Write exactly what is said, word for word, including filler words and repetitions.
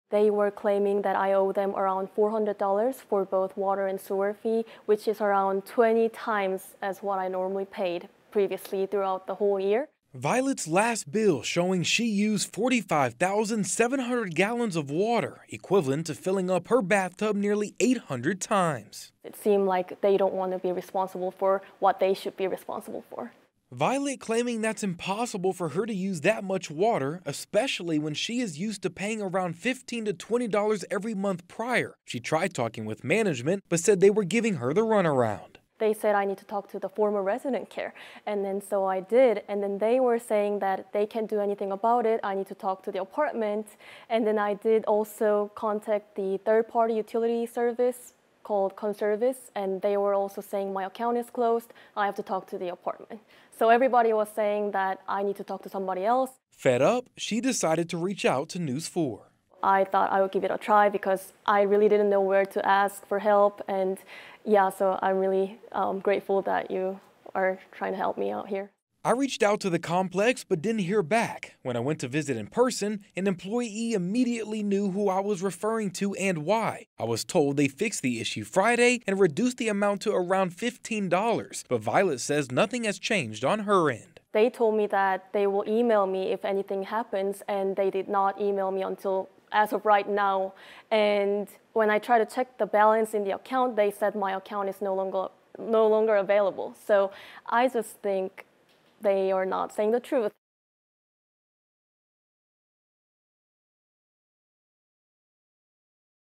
They were claiming that I owe them around four hundred dollars for both water and sewer fee, which is around twenty times as what I normally paid previously throughout the whole year. Violet's last bill showing she used forty-five thousand seven hundred gallons of water, equivalent to filling up her bathtub nearly eight hundred times. It seemed like they don't want to be responsible for what they should be responsible for. Violet claiming that's impossible for her to use that much water, especially when she is used to paying around fifteen to twenty dollars every month prior. She tried talking with management, but said they were giving her the runaround. They said I need to talk to the former resident care, and then so I did, and then they were saying that they can't do anything about it, I need to talk to the apartment, and then I did also contact the third-party utility service called Conservice, and they were also saying my account is closed, I have to talk to the apartment. So everybody was saying that I need to talk to somebody else. Fed up, she decided to reach out to News four. I thought I would give it a try because I really didn't know where to ask for help, and yeah, so I'm really um, grateful that you are trying to help me out here. I reached out to the complex but didn't hear back. When I went to visit in person, an employee immediately knew who I was referring to and why. I was told they fixed the issue Friday and reduced the amount to around fifteen dollars, but Violet says nothing has changed on her end. They told me that they will email me if anything happens, and they did not email me until as of right now. And when I tried to check the balance in the account, they said my account is no longer no longer available. So I just think they are not saying the truth.